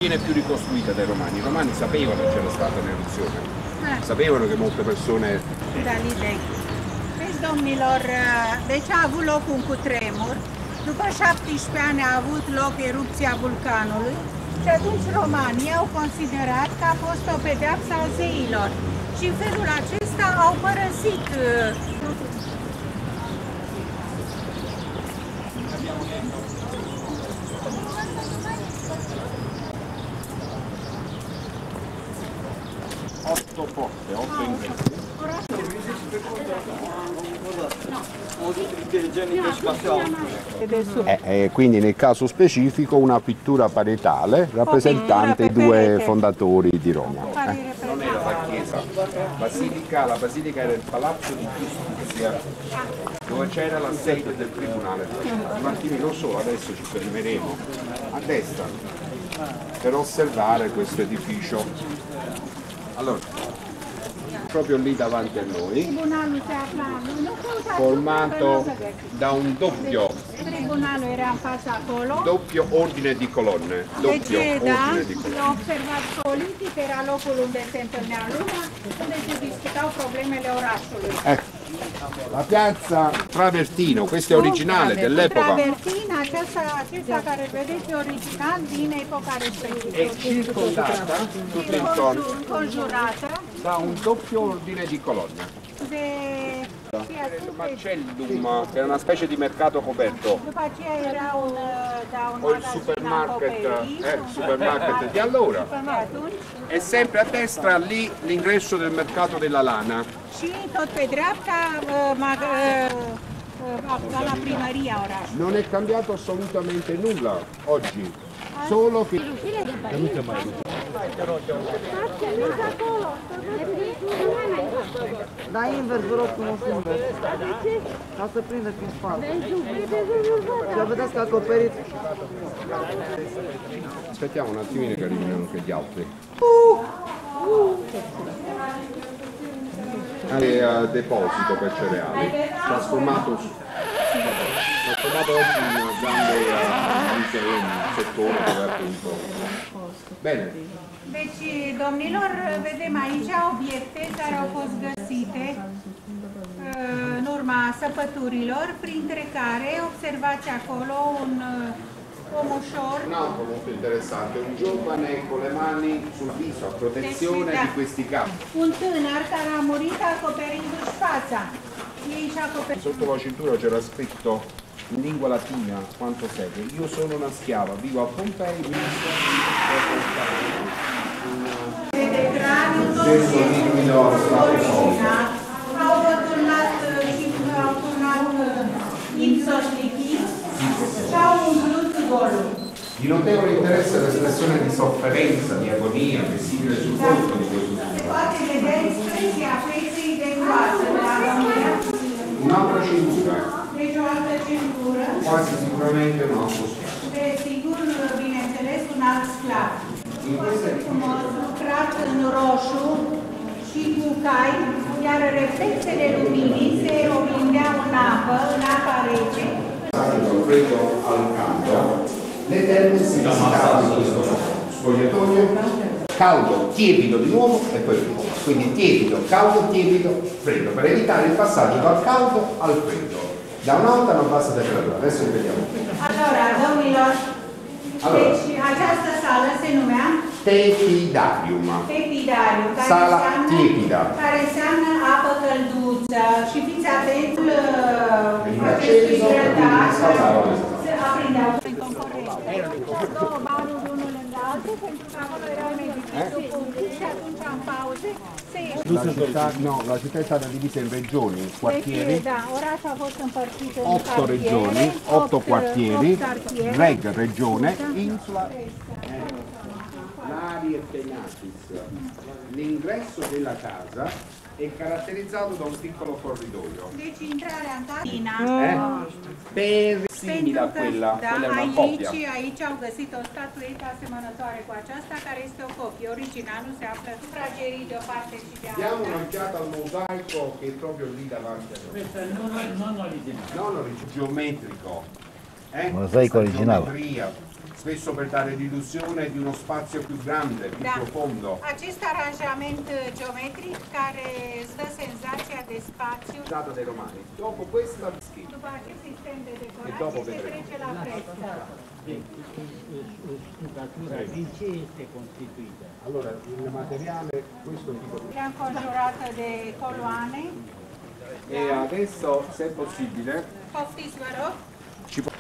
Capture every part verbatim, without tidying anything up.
viene più ricostruita dai romani. I romani sapevano che c'era stata un'eruzione, eh. sapevano che molte persone... Da lì, vezi, domnilor, deci a avut loc un cutremur, după șaptesprezece ani a avut loc erupția vulcanului și atunci romanii au considerat că a fost o pedeapsă a zeilor și în felul acesta au părăsit otto porte, otto ingressi. Eh, eh, quindi nel caso specifico una pittura parietale rappresentante i due fondatori di Roma. Eh. Non era la chiesa, basilica, la basilica era il palazzo di giustizia dove c'era la sede del tribunale. Un attimo, non solo, adesso ci fermeremo a destra per osservare questo edificio. Allora, proprio lì davanti a noi, formato da un doppio, doppio ordine di colonne. Doppio ordine di colonne. Observați politic, era locul unde se întâlnea lumea, unde se discutau problemele orașului. Ecco, la piazza Travertino, questo è originale dell'epoca. Travertina, aceasta, acesta care vedeți, e original din epoca respectivă. È circondata tutto intorno Congiurată da un doppio ordine di colonne. de Il Marcellum, che è una specie di mercato coperto, după aceea era un, da, un o il supermarket, eh, il supermarket di allora. E sempre a destra lì l'ingresso del mercato della lana. Și tot pe dreapta, la primăria orașului. Non è cambiato assolutamente nulla oggi, solo che... Da invers, vă rog frumos invers. Ca să prindă prin spate. Și vedeți că acoperit. Aspettiamo un attimino che arrivino anche gli altri. È a deposito per cereali, trasformato, trasformato oggi in grande anche un settore dove appunto. Bene. Deci, domnilor, vedem aici obiecte care au fost găsite în urma săpăturilor, printre care observați acolo un om ușor. Un altro molto interessante, un giovane con le mani sul viso a protezione di questi capi. Un tânăr care a murit acoperindu-și fața. Ei și acoperă. Sotto la cintura c'era scritto in lingua latina quanto segue: io sono una schiava, vivo a Pompei, mi De craniu, toți au turnat și au turnat insoșlichiți și au umplut golul. Di notevole interesse l'espressione di sofferenza, di agonia visibile sul volto di questo Se poate vedere espresia feței de groază, la agonia. Un'altra cintura. Deci o altă centură. Quasi sicuramente un altro schiavo. Desigur, bineînțeles, un alt sclav. Frumos lucrat în roșu și cu cai, iar reflexele luminii se oglindeau în apă, în apa rece. Dal freddo al caldo, le terme si visitavano in questo spogliatoio, caldo, tiepido di nuovo e poi freddo. Quindi tiepido, caldo, tiepido, freddo, per evitare il passaggio dal caldo al freddo, da un'alta a una bassa temperatura. Adesso vediamo. Allora, domnilor, Allora. deci această sală se numea Tepidarium. Tepidarium, care Sala înseamnă, tiepida. care înseamnă apă călduță și fiți atenți Veniva acestui acceso e grătar, quindi scaldava. se aprindeau în concurență. Două baruri unul lângă altul, pentru că acolo era un edificiu public și atunci în pauze se La città, no, la città è stata divisa in regioni, quartieri, Deci, da, orașul a fost împărțit în otto cartiere, regioni, otto opt- quartieri, opt cartiere. reg, regione, insula, l'area Penatis. L'ingresso della casa è caratterizzato da un piccolo corridoio. Deci intrarea în Tatina. Eh? Per simile a quella, da, quella è una aici, copia. aici au găsit o statuetă asemănătoare cu aceasta, care este o copie. Originalul se află în fragerii de o parte și de alta. Diamo un'occhiata al mosaico che è proprio lì davanti a noi. Questo è non, non originale. Non originale, geometrico. Eh? Mosaico originale. Geometria. spesso per dare l'illusione di uno spazio più grande, più Da. profondo. Acest aranjament geometric care îți dă senzația de spațiu. Data dai Romani. Dopo questa scheda. După acest sistem de E dopo decorație se vedremo. trece la fresca. Stuccatura di che è costituita? Allora, il materiale, questo tipo di... E înconjurată de coloane. E adesso, se è possibile, Poftiți, vă rog. ci po-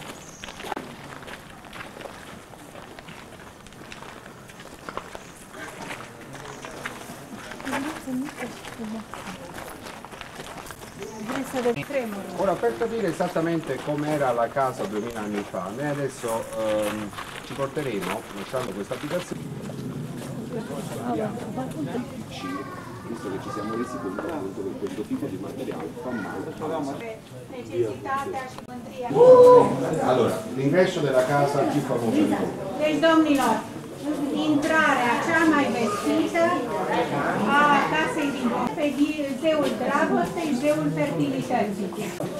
Ora, per capire esattamente com'era la casa duemila anni fa, noi adesso ehm, ci porteremo, lasciando questa abitazione, via C, visto che ci siamo resi conto che questo tipo di materiale fa male. Necesitatea și mândria. Allora, l'ingresso della casa più famosa di Roma. Deci, domnilor, intrarea cea mai vestită a casei din Roma, pe zeul dragostei, zeul fertilității.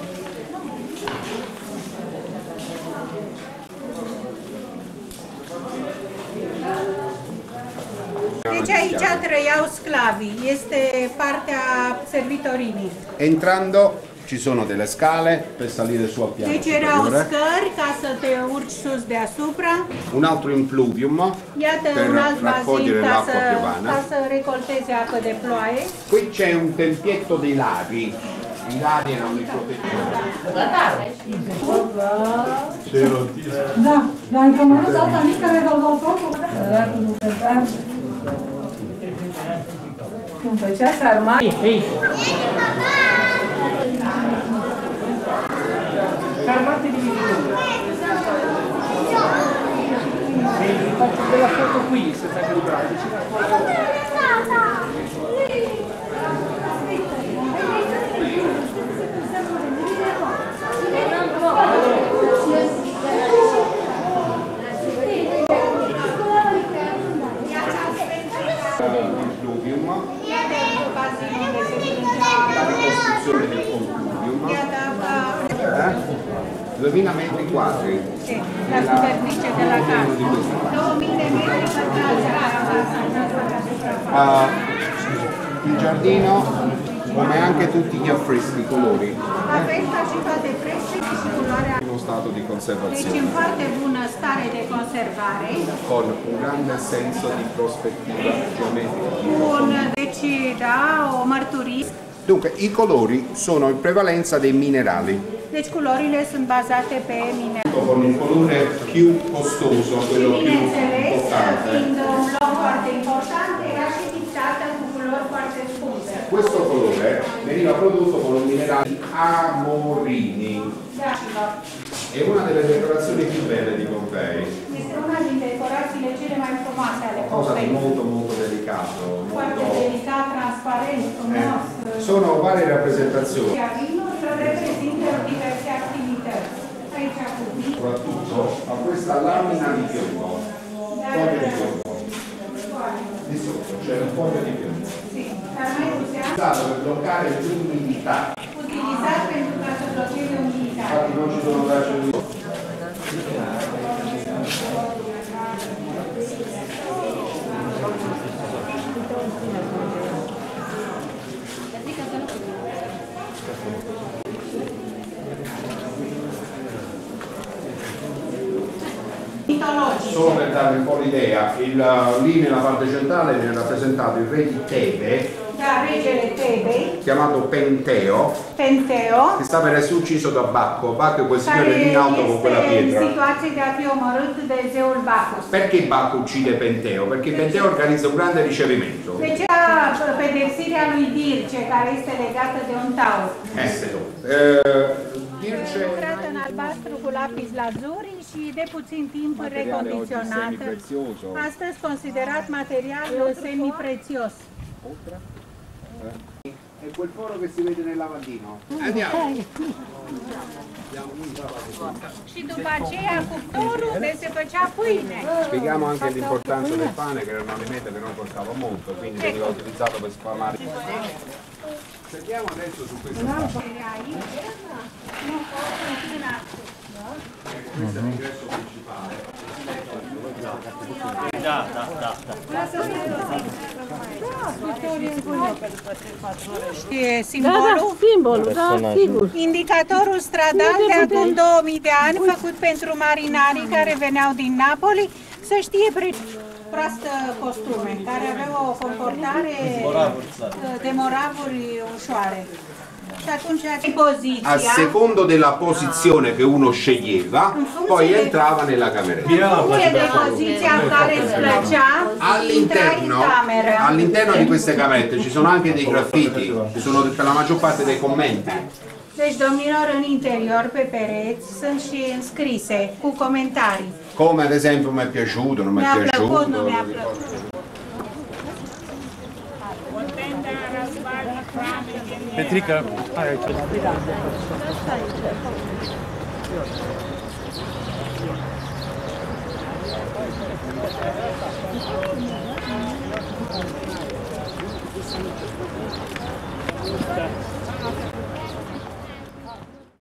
Deci aici trăiau sclavii, este partea servitorinii. Entrando ci sono delle scale per salire su al piano Deci erau superiore, scări ca să te urci sus deasupra. un altro impluvium Iată per un alt bazin raccogliere ca l'acqua să, ca piovana. să recolteze apă de ploaie. Qui c'è un tempietto dei laghi, i laghi erano i protettori. Da, dar încă mai ales alta mică care dau dau focul. Cum făcea sarmale. Ehi, fermate di faccio della foto qui senza che bracci. Impluvium, Iată bazin unde se strângea la ricostruzione del compluvium, iată eh? duemila metri quadri. sì, la superficie della casa. două mii de metri pătrați era casa. Ah, il giardino, come anche tutti gli affreschi, i colori, La fel ca și toate frescele și culoarea. in uno stato di Deci conservazione, în foarte bună stare de conservare. con un grande senso di prospettiva geometrica. Un, deci, da, o mărturie. Dunque, i colori sono in prevalenza dei minerali, Deci culorile sunt bazate pe mine. con il colore più costoso, quello più Bineînțeles, importante. fiind un loc foarte important, era și fixată cu culori foarte scumpe. Questo colore veniva prodotto con un minerale amorini. Da, È una delle decorazioni più belle di Pompei, este una din decorațiile cele mai frumoase ale cosa di Pompei. molto molto delicato. Foarte Molto... delicat, transparent, Eh, frumos. sono varie rappresentazioni, Vinurile reprezintă diverse activități. Aici cu vin, soprattutto a questa lamina di piombo, foglio di piombo. Di sotto c'è un foglio di piombo, sì, dar mai putea usato per bloccare l'umidità. utilizat pentru ca să blocheze umiditatea. Infatti non ci sono tracce di Mitologici. Solo per darvi un po' l'idea, il- lì nella parte centrale viene rappresentato il re di Tebe, Da, regele Tebei, chiamato Penteo, Penteo, che sta per essere ucciso da Bacco. Bacco è quel signore lì care in alto con quella este în pietra. situație de a fi omorât de zeul Bacchus. Perché Bacco uccide Penteo? Perché Penteo organizza un grande ricevimento. De ce a pedepsirea lui Dirce, care este legată de un taur? Estero. Eh, Dirce Lucrată în albastru cu lapis lazuri și de puțin timp recondiționată. Astăzi considerat material semiprețios. è quel foro che si vede nel lavandino. Andiamo. Și după aceea cuptorul unde se făcea pâine. Spieghiamo anche l'importanza del pane, che era un alimento che non costava molto, quindi veniva utilizzato per sfamare. Sentiamo adesso su questo. Aici, nu pot în Da, da, da, da. E simbolul? Da, da, simbolul, da, sigur. Indicatorul stradal de acum două mii de ani, făcut pentru marinarii care veneau din Napoli, să știe pre proastă costume, care aveau o comportare de moravuri ușoare. Și atunci poziția, a secondo della posizione che uno sceglieva, poi entrava nella cameretta. în funcție de poziția în care îți plăcea, intrai în All'interno cameră. all'interno di queste camere ci sono anche dei graffiti, ci sono per la maggior parte dei commenti. Deci, domnilor, în interior, pe pereți, sunt și înscrise cu comentarii. Come ad esempio mi è piaciuto, non mi è Mi-a plăcut, piaciuto. nu mi-a plăcut. Petrica, hai aici.